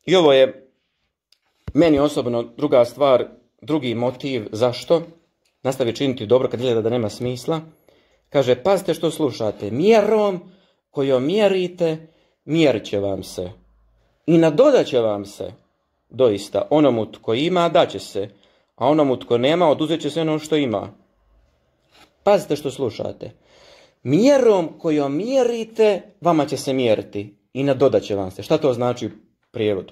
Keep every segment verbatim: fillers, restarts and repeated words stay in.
I ovo je meni osobno druga stvar, drugi motiv zašto nastavi činiti dobro kad gleda da nema smisla. Kaže, pazite što slušate, mjerom kojom mjerite, mjerit će vam se. I nadodat će vam se, doista, onomu tko ima, daće se, a onomu tko nema, oduzet će se ono što ima. Pazite što slušate. Mjerom kojom mjerite, vama će se mjeriti i nadodat će vam se. Šta to znači u prijevodu?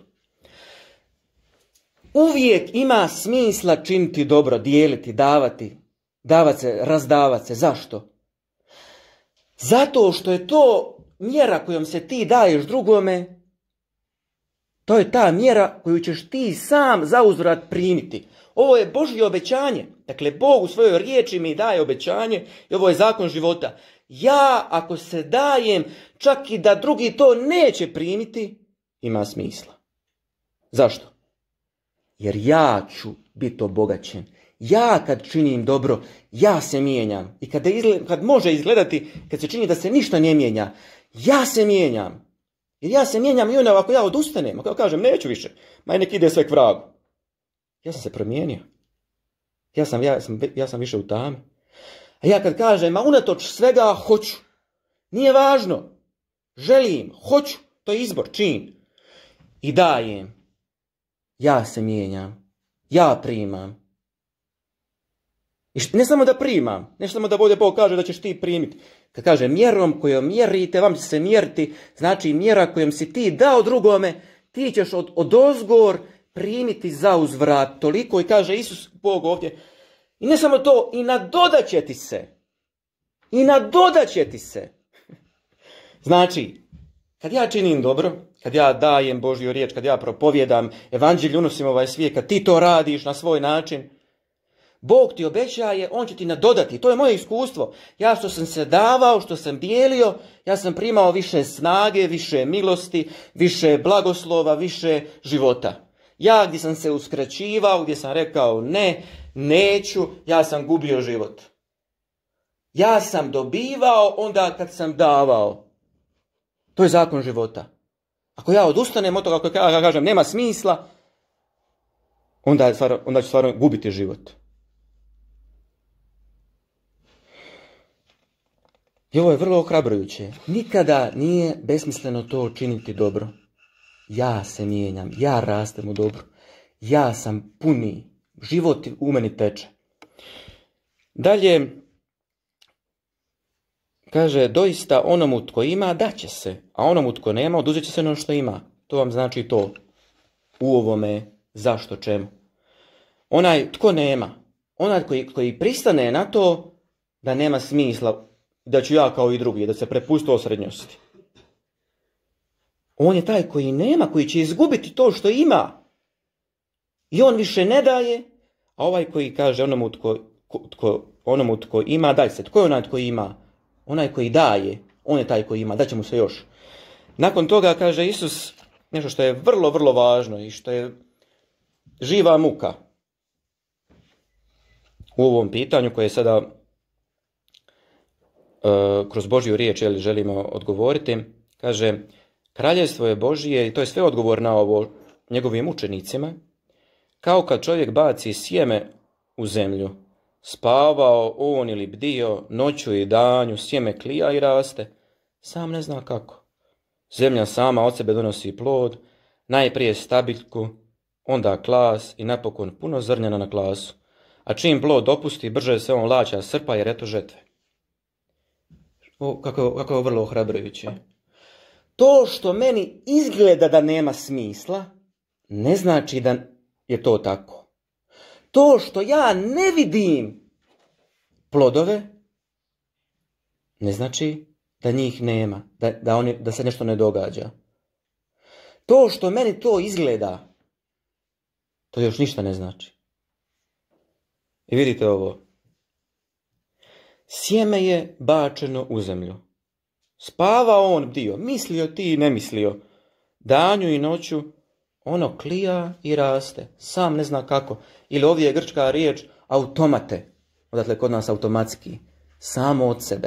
Uvijek ima smisla činiti dobro, dijeliti, davati, davati se, razdavati se. Zašto? Zato što je to mjera kojom se ti daješ drugome, to je ta mjera koju ćeš ti sam zauzvrat primiti. Ovo je Božje obećanje. Dakle, Bog u svojoj riječi mi daje obećanje i ovo je zakon života. Ja, ako se dajem, čak i da drugi to neće primiti, ima smisla. Zašto? Jer ja ću biti obogaćen. Ja kad činim dobro, ja se mijenjam. I kad, izgled, kad može izgledati, kad se čini da se ništa ne mijenja, ja se mijenjam. Jer ja se mijenjam i onda ako ja odustanem, ako ja kažem neću više, ma nek ide sve k vragu. Ja sam se promijenio. Ja sam, ja sam, ja sam više u tami. A ja kad kažem, ma unatoč svega hoću, nije važno, želim, hoću, to je izbor, čin. I dajem. Ja se mijenjam. Ja primam. I ne samo da primam, ne samo da ovdje Bog kaže da ćeš ti primiti. Kad kaže mjerom kojom mjerite, vam će se mjeriti, znači mjera kojom si ti dao drugome, ti ćeš od, od ozgor primiti za uzvrat toliko. I kaže Isus Bog ovdje, i ne samo to, i nadodat će ti se. I nadodat će ti se. Znači, kad ja činim dobro, kad ja dajem Božju riječ, kad ja propovjedam evanđelje, unosim ovaj svijet, kad ti to radiš na svoj način, Bog ti obećaje, on će ti nadodati. To je moje iskustvo. Ja što sam se davao, što sam dijelio, ja sam primao više snage, više milosti, više blagoslova, više života. Ja gdje sam se uskraćivao, gdje sam rekao ne, neću, ja sam gubio život. Ja sam dobivao onda kad sam davao. To je zakon života. Ako ja odustanem od toga, ako ja kažem nema smisla, onda, onda ću stvarno gubiti život. I ovo je vrlo ohrabrujuće. Nikada nije besmisleno to činiti dobro. Ja se mijenjam, ja rastem u dobro. Ja sam puni, život u meni teče. Dalje, kaže, doista onomu tko ima, daće se, a onomu tko nema, oduzet će se ono što ima. To vam znači to u ovome zašto, čemu. Onaj tko nema, onaj koji, koji pristane na to da nema smisla, da ću ja kao i drugi, da se prepusti osrednjosti. On je taj koji nema, koji će izgubiti to što ima. I on više ne daje, a ovaj koji kaže onomu tko, tko, onomu tko ima, daj se. Tko je onaj tko ima? Onaj koji daje, on je taj koji ima, daće mu se još. Nakon toga kaže Isus nešto što je vrlo, vrlo važno i što je živa muka u ovom pitanju koje sada uh, kroz Božju riječ jeli, želimo odgovoriti. Kaže, kraljevstvo je Božije i to je sve odgovor na ovo njegovim učenicima. Kao kad čovjek baci sjeme u zemlju, spavao on ili bdio, noću i danju, sjeme klija i raste, sam ne zna kako. Zemlja sama od sebe donosi plod, najprije stabiljku, onda klas i napokon puno zrnjena na klasu. A čim plod opusti, brže se on laća srpa jer eto žetve. O, kako, kako je vrlo ohrabrujuće. To što meni izgleda da nema smisla, ne znači da je to tako. To što ja ne vidim plodove, ne znači da njih nema, da, da, oni, da se nešto ne događa. To što meni to izgleda, to još ništa ne znači. I vidite ovo. Sjeme je bačeno u zemlju. Spava on bdio, mislio ti ne mislio. Danju i noću ono klija i raste. Sam ne zna kako. Ili ovdje je grčka riječ automate. Odatle kod nas automatski. Samo od sebe.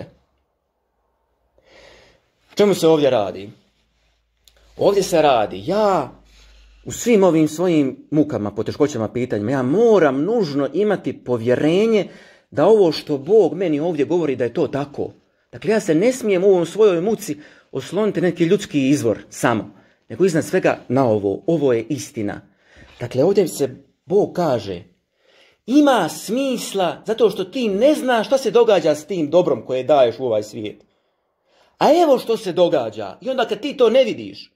Čemu se ovdje radi? Ovdje se radi. Ja u svim ovim svojim mukama, poteškoćama, pitanjima, ja moram nužno imati povjerenje da ovo što Bog meni ovdje govori da je to tako. Dakle, ja se ne smijem u ovom svojoj muci osloniti neki ljudski izvor samo, nego iznad svega na ovo. Ovo je istina. Dakle, ovdje se Bog kaže, ima smisla zato što ti ne znaš šta se događa s tim dobrom koje daješ u ovaj svijet. A evo što se događa. I onda kad ti to ne vidiš,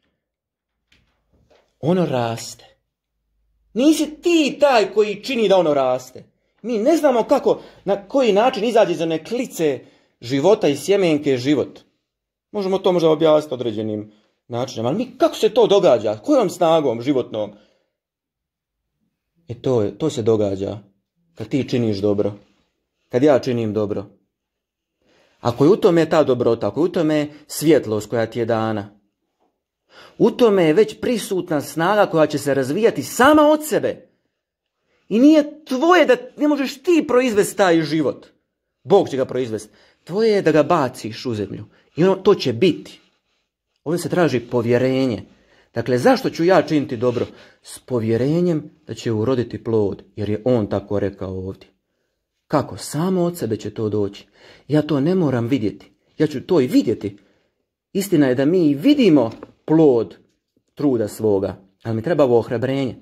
ono raste. Nisi ti taj koji čini da ono raste. Mi ne znamo kako, na koji način izađe iz one klice života i sjemenke život. Možemo to možda objasniti određenim načinom, ali mi kako se to događa? Kojom snagom životnom? E to, je, to se događa kad ti činiš dobro. Kad ja činim dobro. Ako je u tome ta dobrota, ako je u tome svjetlost koja ti je dana, u tome je već prisutna snaga koja će se razvijati sama od sebe. I nije tvoje da ne možeš ti proizvesti taj život. Bog će ga proizvesti. Tvoje je da ga baciš u zemlju. I ono, to će biti. Ovdje se traži povjerenje. Dakle, zašto ću ja činiti dobro? S povjerenjem da će uroditi plod. Jer je on tako rekao ovdje. Kako? Samo od sebe će to doći. Ja to ne moram vidjeti. Ja ću to i vidjeti. Istina je da mi i vidimo plod truda svoga. Ali mi treba ovo ohrabrenje.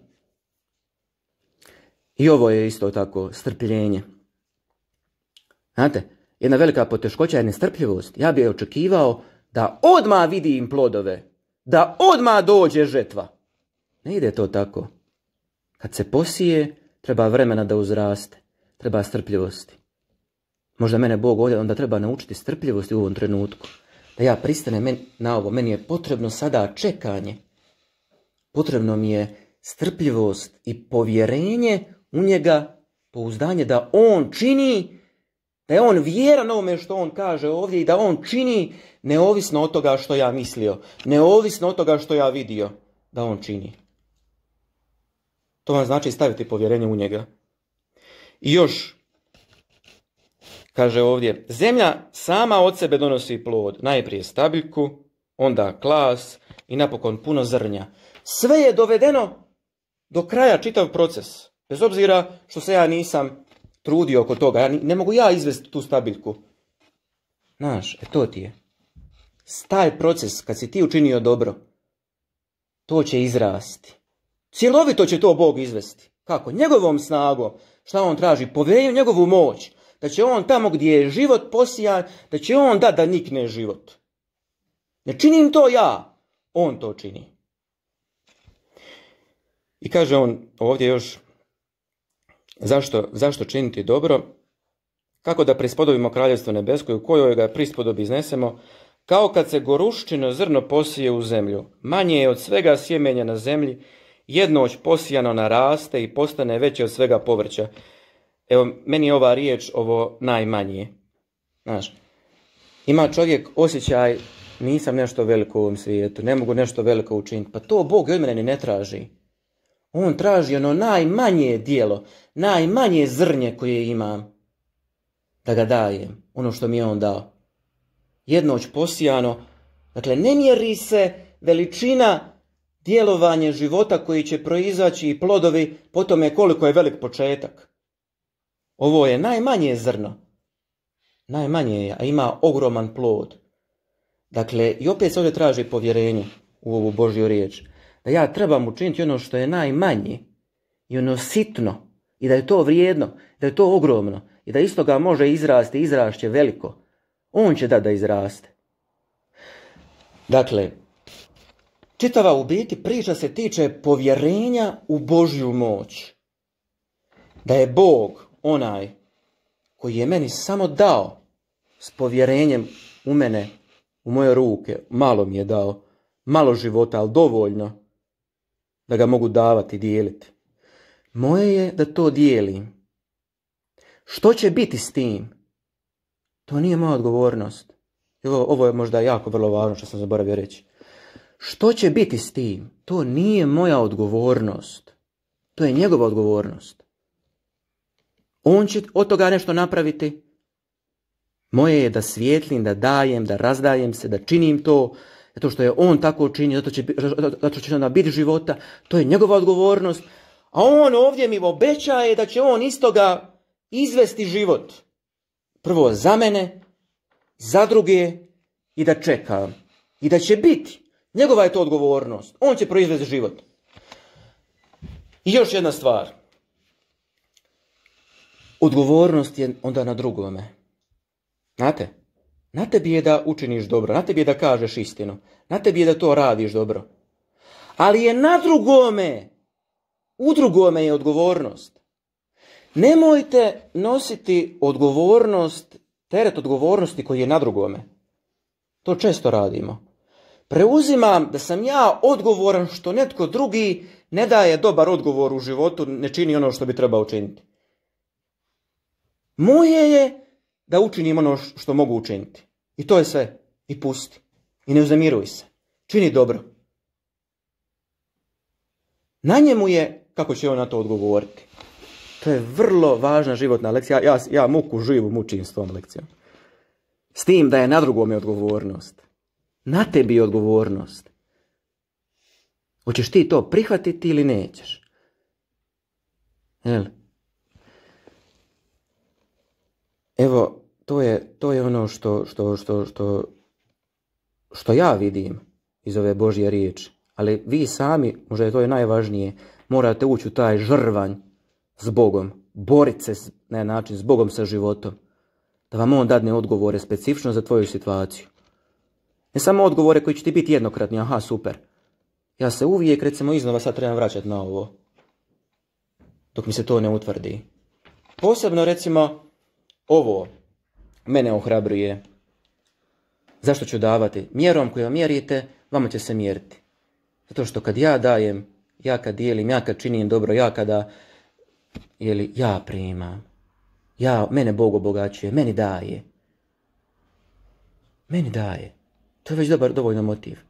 I ovo je isto tako strpljenje. Znate, jedna velika poteškoća je nestrpljivost. Ja bih očekivao da odmah vidim plodove. Da odmah dođe žetva. Ne ide to tako. Kad se posije, treba vremena da uzraste. Treba strpljivosti. Možda mene Bog ovdje onda treba naučiti strpljivosti u ovom trenutku. Da ja pristanem na ovo. Meni je potrebno sada čekanje. Potrebno mi je strpljivost i povjerenje u njega, pouzdanje da on čini, da je on vjeran ovome što on kaže ovdje i da on čini neovisno od toga što ja mislio, neovisno od toga što ja vidio, da on čini. To vam znači staviti povjerenje u njega. I još, kaže ovdje, zemlja sama od sebe donosi plod, najprije stabiljku, onda klas i napokon puno zrnja. Sve je dovedeno do kraja, čitav proces. Bez obzira što se ja nisam trudio oko toga. Ja, ne mogu ja izvesti tu stabiljku. Znaš, e to ti je. Taj proces, kad si ti učinio dobro, to će izrasti. Cjelovito će to Bog izvesti. Kako? Njegovom snagom. Šta on traži? Povjerenju njegovu moć. Da će on tamo gdje je život posijan, da će on da da nikne život. Ne činim to ja. On to čini. I kaže on ovdje još, zašto, zašto činiti dobro? Kako da prispodobimo kraljevstvo nebesko i u kojoj ga prispodobi iznesemo? Kao kad se goruščino zrno posije u zemlju. Manje je od svega sjemenja na zemlji, jednoć posijano naraste i postane veće od svega povrća. Evo, meni je ova riječ ovo najmanje. Znaš, ima čovjek osjećaj, nisam nešto veliko u ovom svijetu, ne mogu nešto veliko učiniti. Pa to Bog od mene ni ne traži. On traži ono najmanje dijelo, najmanje zrnje koje imam, da ga dajem, ono što mi je on dao. Jednoć posijano, dakle ne mjeri se veličina djelovanja života koji će proizaći i plodovi po tome koliko je velik početak. Ovo je najmanje zrno, najmanje je, a ima ogroman plod. Dakle, i opet se ovdje traži povjerenje u ovu Božju riječ. Da ja trebam učiniti ono što je najmanje i ono sitno i da je to vrijedno, da je to ogromno i da isto ga može izrasti, izrašće veliko. On će da da izraste. Dakle, čitava u biti priča se tiče povjerenja u Božju moć. Da je Bog onaj koji je meni samo dao s povjerenjem u mene, u moje ruke, malo mi je dao, malo života, ali dovoljno da ga mogu davati i dijeliti. Moje je da to dijelim. Što će biti s tim? To nije moja odgovornost. Ovo, ovo je možda jako vrlo važno što sam zaboravio reći. Što će biti s tim? To nije moja odgovornost. To je njegova odgovornost. On će od toga nešto napraviti. Moje je da svijetlim, da dajem, da razdajem se, da činim to, zato što je on tako činio, zato će, zato će onda biti života, to je njegova odgovornost, a on ovdje mi obećaje da će on iz toga izvesti život. Prvo za mene, za druge i da čekam. I da će biti. Njegova je to odgovornost. On će proizvesti život. I još jedna stvar. Odgovornost je onda na drugome. Znate? Na tebi je da učiniš dobro. Na tebi je da kažeš istinu. Na tebi je da to radiš dobro. Ali je na drugome. U drugome je odgovornost. Nemojte nositi odgovornost, teret odgovornosti koji je na drugome. To često radimo. Preuzimam da sam ja odgovoran što netko drugi ne daje dobar odgovor u životu, ne čini ono što bi trebao učiniti. Moje je da učinim ono što mogu učiniti. I to je sve. I pusti. I ne uznemiruj se. Čini dobro. Na njemu je kako će on na to odgovoriti. To je vrlo važna životna lekcija. Ja, ja muku živu mučim s tom lekcijom. S tim da je na drugome odgovornost. Na tebi je odgovornost. Hoćeš ti to prihvatiti ili nećeš? Jel? Evo, to je, to je ono što, što, što, što, što ja vidim iz ove Božje riječi. Ali vi sami, možda je to je najvažnije, morate ući u taj žrvanj s Bogom. Boriti se na način s Bogom, sa životom. Da vam on dadne odgovore specifično za tvoju situaciju. Ne samo odgovore koji će ti biti jednokratni, aha, super. Ja se uvijek, recimo, iznova sad trebam vraćati na ovo. Dok mi se to ne utvrdi. Posebno, recimo, ovo mene ohrabruje. Zašto ću davati? Mjerom koju mjerite, vama će se mjeriti. Zato što kad ja dajem, ja kad dijelim, ja kad činim dobro, ja kada, jeli, ja primam. Ja, mene Bog obogaćuje, meni daje. Meni daje. To je već dobar, dovoljno motiv.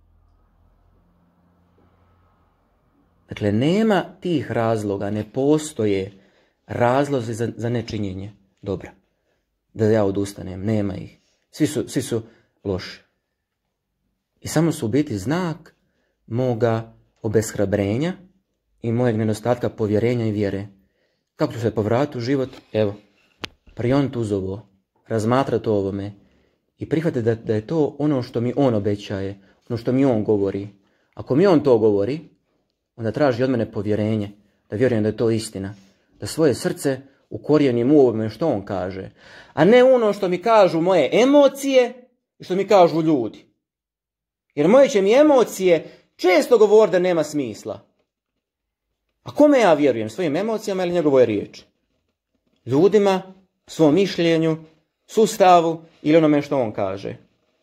Dakle, nema tih razloga, ne postoje razlozi za, za nečinjenje dobra. Da ja odustanem, nema ih. Svi su, svi su loši. I samo su u biti znak moga obeshrabrenja i mojeg nedostatka povjerenja i vjere. Kako ću se povratiti u život? Evo, prioniti uz ovo, razmatrati o ovome i prihvatiti da, da je to ono što mi on obećaje, ono što mi on govori. Ako mi on to govori, onda traži od mene povjerenje, da vjerujem da je to istina, da svoje srce ukorijenim u ovome što on kaže, a ne ono što mi kažu moje emocije i što mi kažu ljudi. Jer moje će mi emocije često govori da nema smisla. A kome ja vjerujem? Svojim emocijama ili njegovoj riječi? Ljudima, svom mišljenju, sustavu ili onome što on kaže.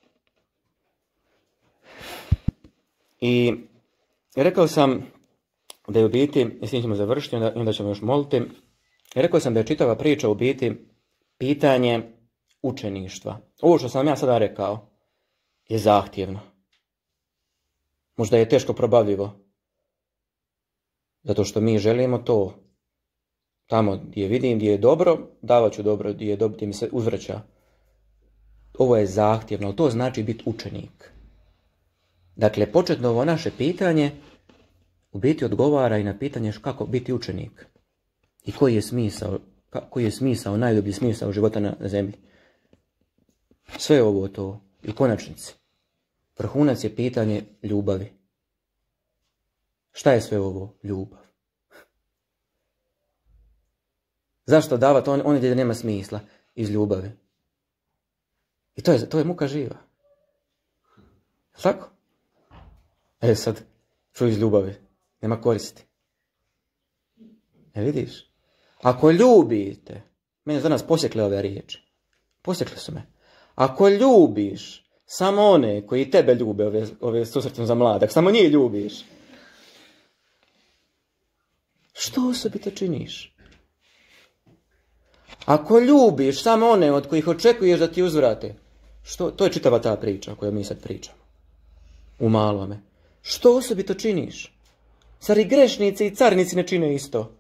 I rekao sam da je u biti, i s tim ćemo završiti, onda, onda ćemo još moliti, rekao sam da je čitava priča u biti pitanje učeništva. Ovo što sam ja sada rekao je zahtjevno. Možda je teško probavljivo. Zato što mi želimo to. Tamo gdje vidim, gdje je dobro, davat ću dobro, gdje je dobro, gdje mi se uzvraća. Ovo je zahtjevno, ali to znači biti učenik. Dakle, početno ovo naše pitanje u biti odgovara i na pitanje kako biti učenik. I koji je smisao, koji je smisao, najdublji smisao života na zemlji. Sve ovo to i u konačnici. Vrhunac je pitanje ljubavi. Šta je sve ovo? Ljubav. Zašto davati on, on gdje nema smisla? Iz ljubavi. I to je, to je muka živa. Tako? E sad, što iz ljubavi? Nema koristi. E vidiš? Ako ljubite, mene za nas posjekle ove riječi. Posjekle su me. Ako ljubiš samo one koji tebe ljube, ove, ove susretom za mladak, samo njih ljubiš, što osobito činiš? Ako ljubiš samo one od kojih očekuješ da ti uzvrate, što, to je čitava ta priča o kojoj mi sad pričamo. U malome. Što osobito činiš? Zar i grešnici i carnici ne čine isto?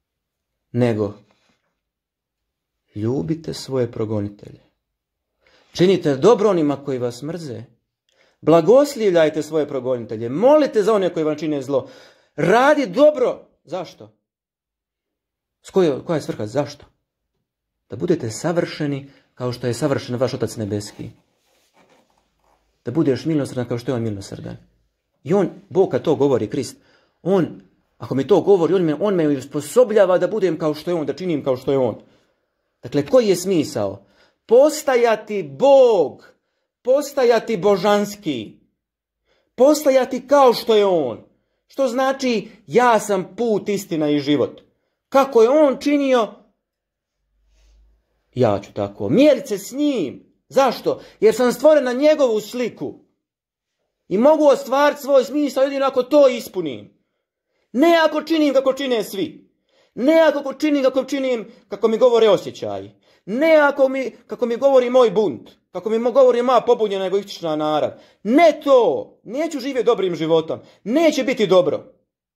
Nego, ljubite svoje progonitelje. Činite dobro onima koji vas mrze. Blagoslivljajte svoje progonitelje. Molite za one koji vam čine zlo. Radi dobro. Zašto? S koje, koja je svrha? Zašto? Da budete savršeni kao što je savršen vaš Otac Nebeski. Da budeš milosrdan kao što je on milosrdan. I on, Bog kad to govori, Krist, on, ako mi to govori, on me, on me usposobljava da budem kao što je on, da činim kao što je on. Dakle, koji je smisao? Postajati Bog, postajati božanski, postajati kao što je on. Što znači, ja sam put, istina i život. Kako je on činio, ja ću tako. Mjerit se s njim. Zašto? Jer sam stvoren na njegovu sliku. I mogu ostvariti svoj smisao jedino ako to ispunim. Ne ako činim kako čine svi. Ne ako činim kako činim kako mi govore osjećaji. Ne ako mi, kako mi govori moj bunt. Kako mi govori moja pobunjena egoistična narav. Ne to. Neću živjeti dobrim životom. Neće biti dobro.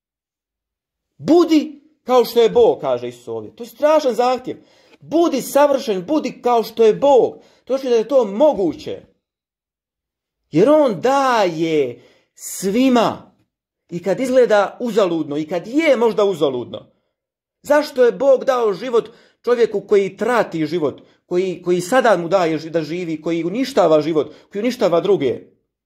Budi kao što je Bog, kaže Isus ovdje. To je strašan zahtjev. Budi savršen, budi kao što je Bog. To znači da je to moguće. Jer on daje svima. I kad izgleda uzaludno, i kad je možda uzaludno. Zašto je Bog dao život čovjeku koji trati život, koji, koji sada mu daje da živi, koji uništava život, koji uništava druge?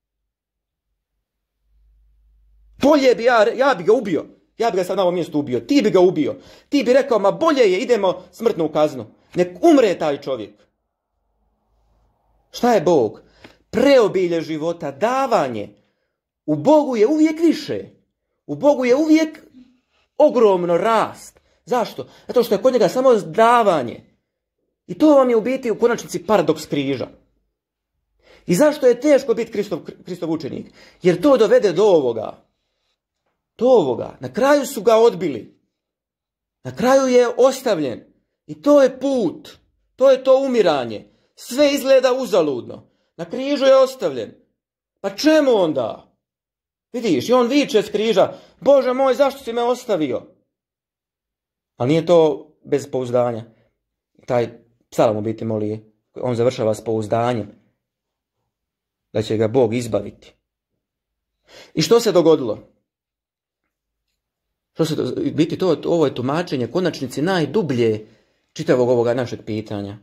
Bolje bi ja, ja bi ga ubio. Ja bi ga sad na ovom mjestu ubio. Ti bi ga ubio. Ti bi rekao, ma bolje je, idemo smrtnu kaznu. Nek umre taj čovjek. Šta je Bog? Preobilje života, davanje. U Bogu je uvijek više. U Bogu je uvijek ogromno rast. Zašto? Zato što je kod njega samo davanje. I to vam je u biti u konačnici paradoks križa. I zašto je teško biti Kristov, Kristov učenik? Jer to dovede do ovoga. Do ovoga. Na kraju su ga odbili. Na kraju je ostavljen. I to je put. To je to umiranje. Sve izgleda uzaludno. Na križu je ostavljen. Pa čemu onda? Vidiš, i on viče s križa, Bože moj, zašto si me ostavio? Ali nije to bez pouzdanja. Taj psalam u biti moli, on završava s pouzdanjem. Da će ga Bog izbaviti. I što se dogodilo? Što se, biti to, ovo je tumačenje konačnici najdublje čitavog ovoga našeg pitanja.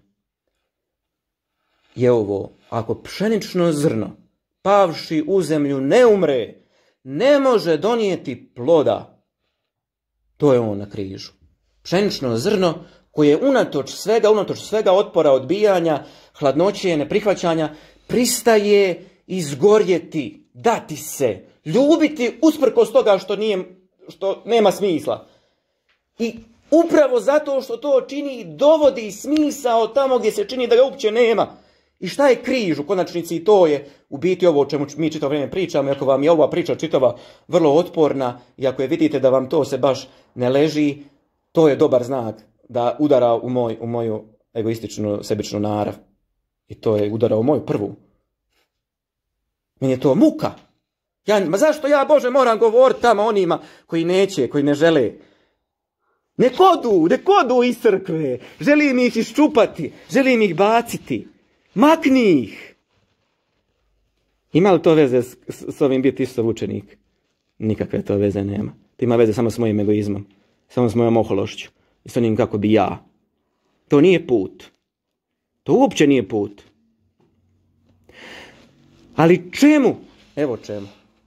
Je ovo, ako pšenično zrno, pavši u zemlju, ne umre, ne može donijeti ploda, to je on na križu. Pšenično zrno koje unatoč svega, unatoč svega otpora, odbijanja, hladnoće, neprihvaćanja, pristaje izgorjeti, dati se, ljubiti usprkos toga što, nije, što nema smisla. I upravo zato što to čini, dovodi smisao tamo gdje se čini da ga uopće nema. I šta je križ u konačnici? I to je u biti ovo o čemu mi čitavo vrijeme pričamo. I ako vam je ova priča čitava vrlo otporna i ako je vidite da vam to se baš ne leži, to je dobar znak da udara u, moj, u moju egoističnu, sebičnu narav. I to je udara u moju prvu. Meni je to muka. Ja, ma zašto ja, Bože, moram govoriti tamo onima koji neće, koji ne žele? Nek odu, nek odu iz crkve. Želim ih iščupati, želim ih baciti. Makni ih. Ima li to veze s, s, s ovim biti Isusov učenik? Nikakve to veze nema. To ima veze samo s mojim egoizmom. Samo s mojom ohološću. I s onim kako bi ja. To nije put. To uopće nije put. Ali čemu? Evo čemu.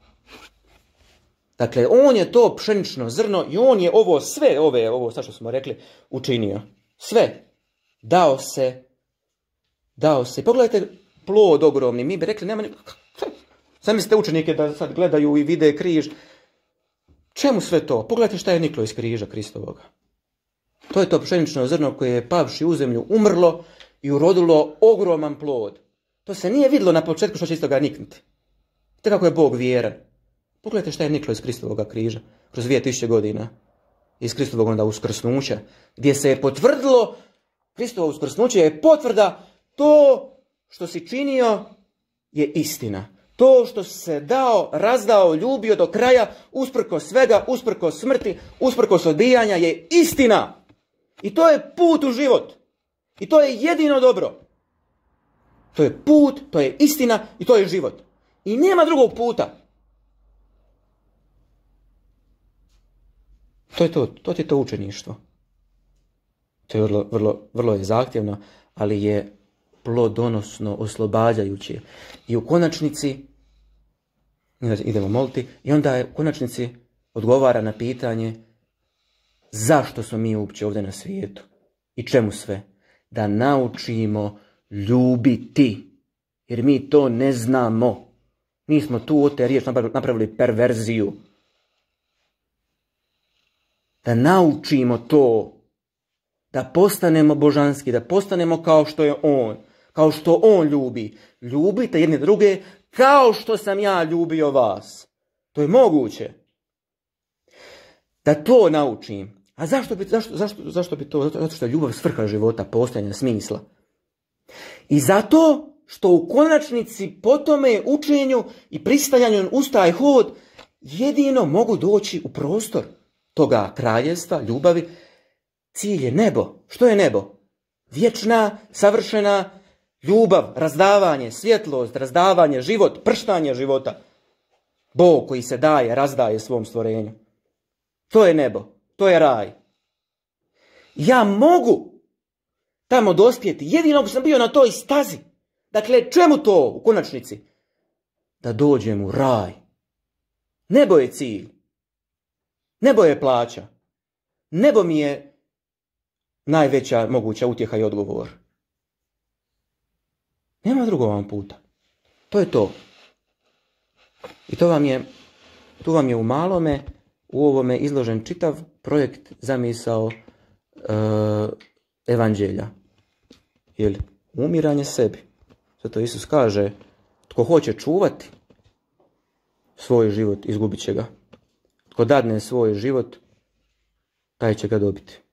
Dakle, on je to pšenično zrno i on je ovo sve, ove, ovo sad što smo rekli, učinio. Sve. Dao se. Dao se. Pogledajte plod ogromni. Mi bi rekli, nema nikako. Sami ste učenike da sad gledaju i vide križ. Čemu sve to? Pogledajte šta je niklo iz križa Kristovoga. To je to pšenično zrno koje je pavši u zemlju umrlo i urodilo ogroman plod. To se nije vidjelo na početku što će iz toga niknuti. Te kako je Bog vjeran. Pogledajte šta je niklo iz Kristovoga križa kroz dvije tisuće godina. Iz Kristovog onda uskrsnuća. Gdje se je potvrdilo, Kristovo uskrsnuće je potvrda, to što si činio je istina. To što si se dao, razdao, ljubio do kraja, usprko svega, usprko smrti, usprko odbijanja je istina. I to je put u život. I to je jedino dobro. To je put, to je istina i to je život. I nema drugog puta. To je to, to je to učeništvo. To je vrlo, vrlo, vrlo je zahtjevno, ali je plodonosno, oslobađajuće. I u konačnici, idemo moliti, i onda je u konačnici odgovara na pitanje zašto smo mi uopće ovdje na svijetu i čemu sve. Da naučimo ljubiti, jer mi to ne znamo. Mi smo tu od te riječ napravili perverziju. Da naučimo to, da postanemo božanski, da postanemo kao što je on, kao što on ljubi. Ljubite jedne druge kao što sam ja ljubio vas. To je moguće. Da to naučim. A zašto bi, zašto, zašto, zašto bi to? Zato što je ljubav svrha života, postojanja smisla. I zato što u konačnici po tome učenju i pristajanju uz taj hod jedino mogu doći u prostor toga kraljevstva, ljubavi. Cilj je nebo. Što je nebo? Vječna, savršena ljubav, razdavanje, svjetlost, razdavanje, život, prštanje života. Bog koji se daje, razdaje svom stvorenju. To je nebo. To je raj. Ja mogu tamo dospjeti. Jedino ako sam bio na toj stazi. Dakle, čemu to u konačnici? Da dođem u raj. Nebo je cilj. Nebo je plaća. Nebo mi je najveća moguća utjeha i odgovor. Nema drugog vam puta. To je to. I to vam je, tu vam je u malome, u ovome izložen čitav projekt zamisao uh, evanđelja. Jel, umiranje sebi. Zato Isus kaže, tko hoće čuvati svoj život, izgubit će ga. Tko dadne svoj život, taj će ga dobiti.